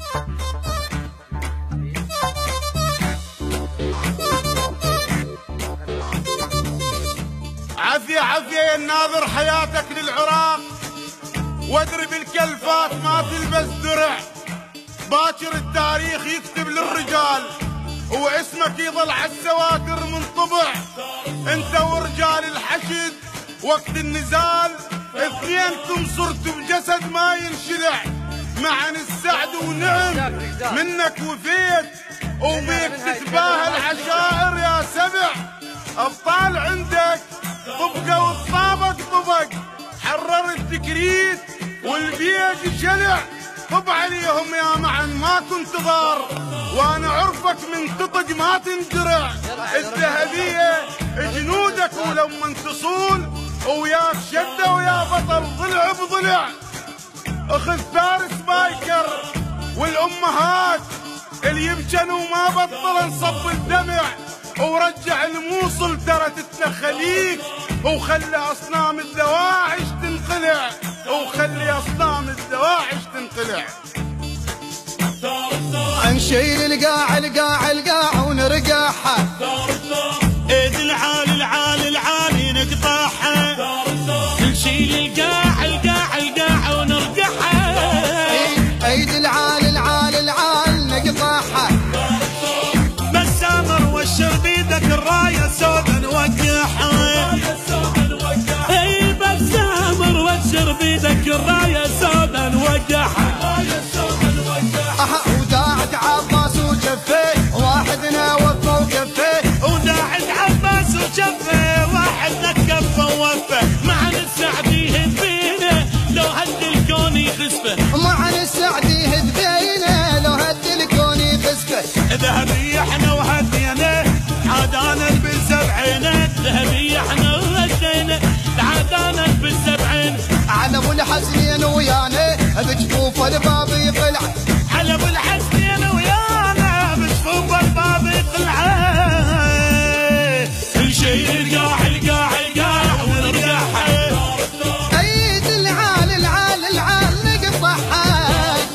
عافية عافية يا الناظر حياتك للعراق، وادري بالكلفات ما تلبس درع، باكر التاريخ يكتب للرجال واسمك يظل عالسواتر منطبع. انت ورجال الحشد وقت النزال اثنينكم صرتوا بجسد ما ينشلع، معا السعد ونعم منك وفيت وبيك تتباهى العشائر يا سبع. ابطال عندك طبقه والطابق طبق، حرر التكريت والبيج شلع، طب عليهم يا معن ما كنت ضار، وانا عرفك من تطق ما تندرع. الذهبيه جنودك ولما تصول وياك شده ويا بطل ضلع بضلع. اخذ فارس بايكر والامهات اللي يبجنوا ما بطل انصب الدمع، ورجع الموصل ترى تتنخليك، وخلي اصنام الدواعش تنقلع، وخلي اصنام الدواعش تنقلع. نشيل القاع القاع القاع ونرقعها، ايد العالي العالي العالي نقطعها، نشيل القاع القاع القاع ونرقعها، ايد العالي العالي العالي نقطعها. بسامر وشر بيدك الرايه السودا نوقعها، اي بسامر وشر بيدك الرايه السودا نوقعها. وداعت عباس وجفيه واحدنا وفى وكفيه، وداعت عباس وجفيه واحدنا كفى ووفى، معن السعد يهد بينا لو هد الكون يخسفه، معن السعد يهد بينا لو هد الكون يخسفه. ذهبي احنا وهدينا عادانا بالسبعين، ذهبي احنا وهدينا عادانا بالسبعين. على ابو الحسنين ويانا بجفوف الباب يطلع، على ابو الحسنين ويانا بجفوف الباب يطلع. نشيل القاع القاع القاع ونرقعها، ايد العال العال العال نقطعها.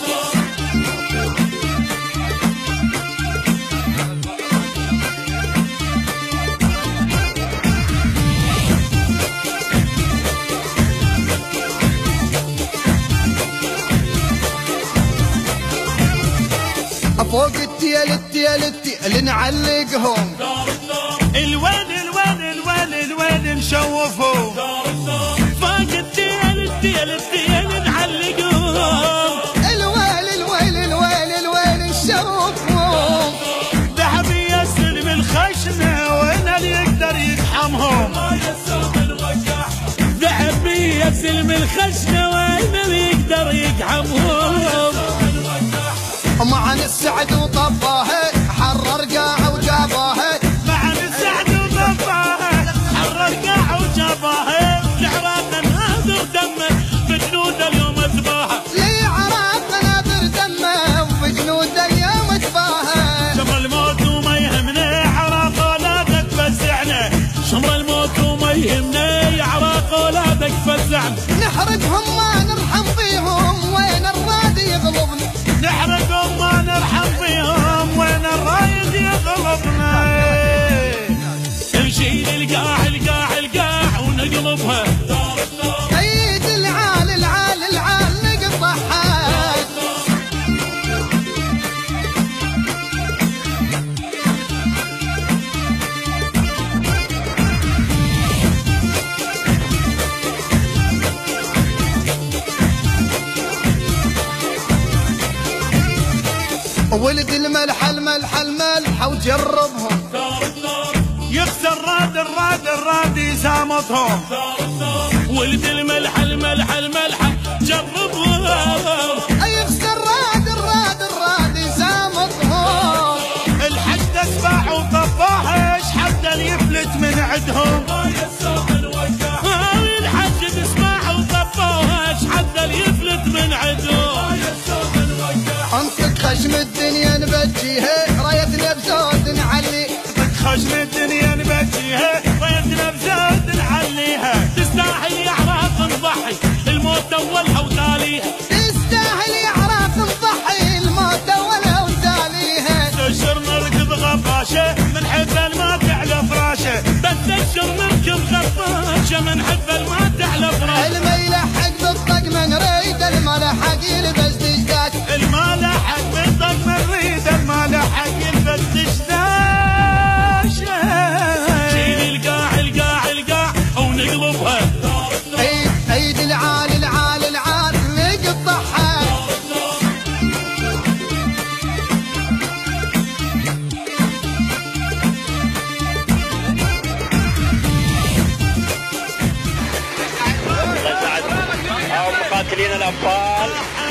فوق التيل التيل التيل نعلقهم، الوين الوين الوين الوين نشوفهم، فوق التيل التيل التيل نعلقهم، الويل الويل الويل الويل نشوفهم. ذهبي يسلم الخشنه وين اللي يقدر يقحمهم، ذهبي يسلم الخشنه وين اللي يقدر يقحمهم. معن السعد وطفاها حرر قاع وجاباها، معن السعد وطفاها حرر قاع وجاباها، العراق ناظر دمه بجنود اليوم تباها، العراق ناظر دمه وبجنود اليوم تباها. شمر الموت وما يهمنا عراق اولادك فزعنا، شمر الموت وما يهمنا عراق اولادك فزعنا. نحرقهم ما نرحم فيهم وين الراد يغلبنا، نحرقهم ما نرحم فيهم وين الرايد يغلبنا. نشيل القاع القاع القاع ونقلبها، ايد العال العال العال نقطعها. ولد الملح الملح الملح وجربهم، يخسر راد الراد الراد يسامطهم، ولد الملح الملح الملح جربهم، يخسر راد الراد الراد يسامطهم. الحشد اسباع وطفاها ايش حد اللي يفلت من عندهم، الحشد اسباع وطفاها ايش حد اللي يفلت من عندهم. انطق خشم الدنيا نبجيها رايتنا بزود نعلي، خشم الدنيا نبجيها رايتنا بزود نعليها، تستاهل يا عراق نضحي الموت اولها وتاليها، تستاهل يا عراق نضحي الموت الباشا من حب ما تعلف راس. الميلحق بالطقم نريد الملحق يلبس دشداش. المالحق بالطقم نريد المالحق يلبس دشداش. شيل القاع القاع القاع ونقلبها. عيد العال العال العال نقطعها. مقاتلين الابطال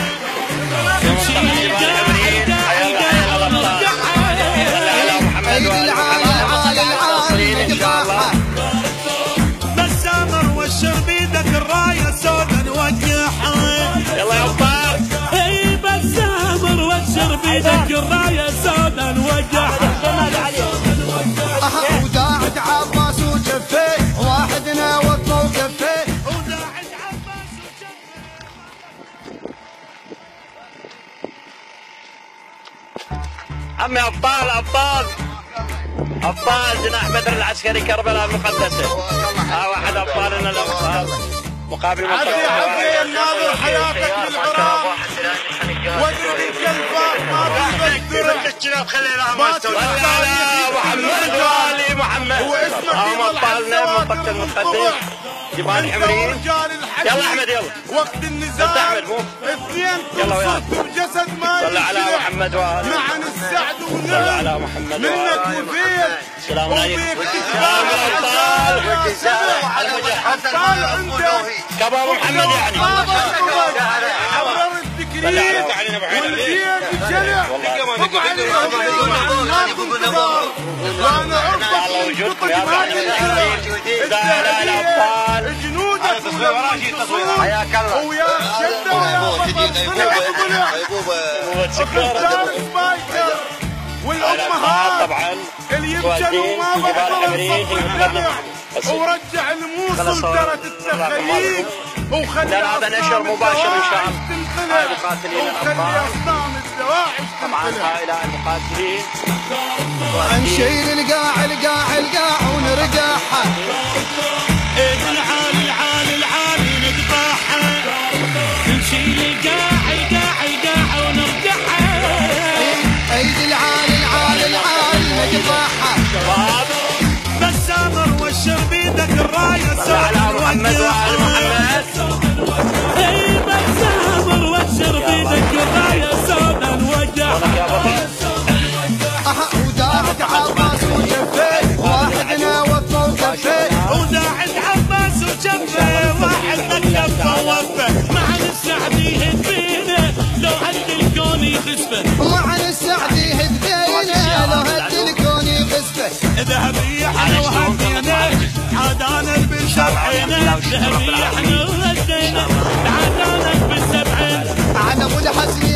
عيد العال العال العال نقطعها. بسامر والشر بيدك الرايه سودا نوقعها. يلا يا ابطال. اي بسامر والشر بيدك الرايه سودا نوقعها. وداعت عباس وجفيه واحدنا وقفه وكفيه. عمي ابطال ابطال ابطال جناح بدر العسكري كربلاء المقدسه. واحد ابطالنا الابطال مقابل عافية يا الناظر حياتك للعراق واضرب الكلفات ما بالبدرع باكر محمد محمد ابطالنا من منطقه المقدس جبال حمرين. يلا احمد يلا وقت النزال اثنين تنصرت بجسد ما صلى على محمد وآله معا السعد صلى على ونعم محمد منك وآله. وفيك سلام عليكم. سلام الابطال عندك كباب محمد يعني عبر التكريم والبيت الشرع طب عليهم ما كنت دار وانا عرفك من قطب ما تنسى جنودك ويا شده ويا سبايكر والامهات طبعا اللي يمشوا ما بحضروا صف ورجع الموصل ترى تتخيل وخلي هذا نشر مباشر ان شاء الله. هاي مقاتلين الابطال اصنام الزواحف طبعا هؤلاء المقاتلين نشيل القاع القاع القاع ونرقعها. العال العال العال نقطعها. نشيل القاع القاع القاع ونرجعها. عيد العال العال العال نقطعها. بسامر والشر بيدك الرايه سودا على محمد وآل محمد. اي بسامر والشر بيدك الرايه سودا نوقعها. وداعت عباس وجفيه واحدنا وقفه وكفيه. وداعت عباس وجفه واحد كفه ووفه. مع السعد يهد فينا لو هد الكون يخسفه. ومع السعد يهد بينا لو هد الكون يخسفه. ذهبي احنا وهدينا عادانا بالسبعين. ذهبي احنا وهدينا عادانا بالسبعين. على ابو الحسن